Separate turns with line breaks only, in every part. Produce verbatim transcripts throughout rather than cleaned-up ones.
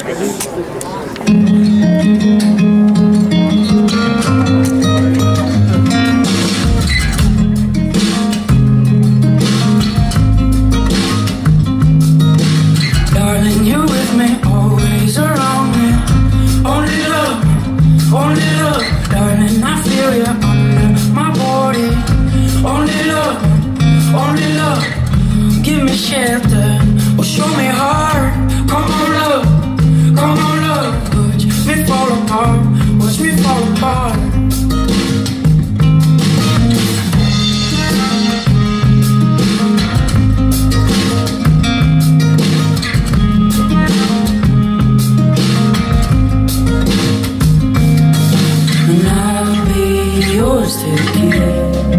Darling, you're with me, always around me. Only love, only love. Darling, I feel you under my body. Only love, only love. Give me shelter, or show me heart. Come on, love, come on, love. Watch me fall apart, watch me fall apart. And I'll be yours to keep.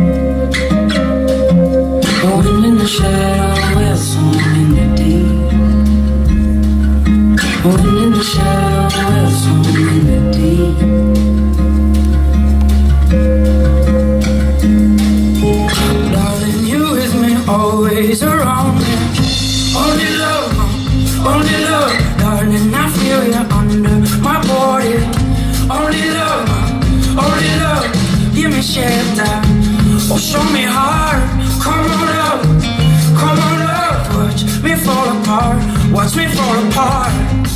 Going in the shadow where some in the deep. Going in the shadow where some in the deep. Darling, you with me, always around me. Only love, only love. Darling, I feel you under my body. Only love, only love. Give me shelter, or show me heart. Come on, love, come on, love. Watch me fall apart, watch me fall apart.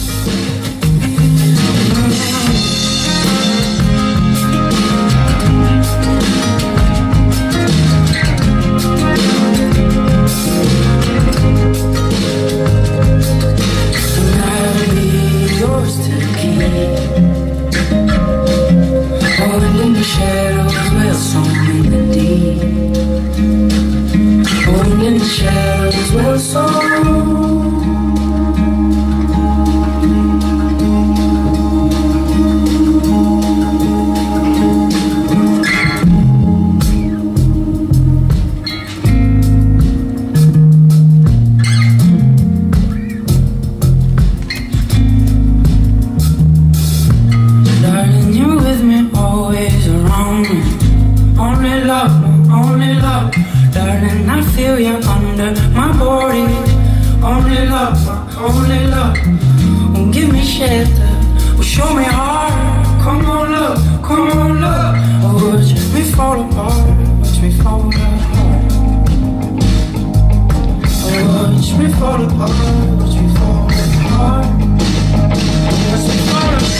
And I'll be yours to keep. Falling in the shadows where some in the deep. Falling in the shadows where some. Darling, you're with me, always around me. Only love, only love. Darling, I feel you under my body. Only love, only love. Won't give me shelter, will show me heart. Come on, love, come on, love. Watch me fall apart, watch me fall apart. Watch me fall apart, watch me fall apart. Watch me fall apart.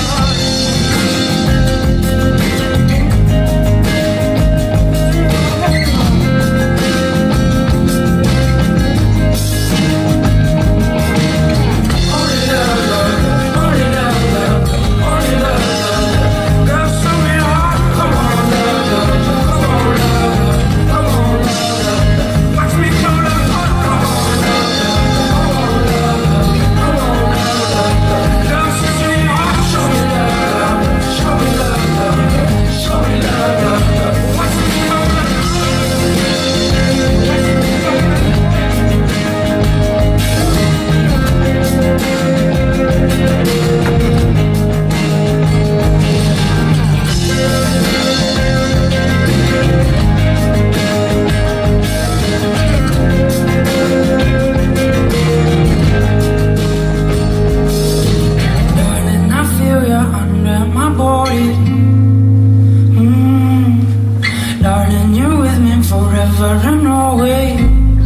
Forever and always.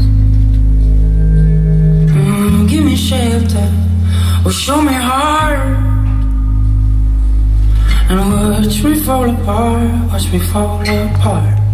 Mm, give me shelter, or show me heart. And watch me fall apart, watch me fall apart.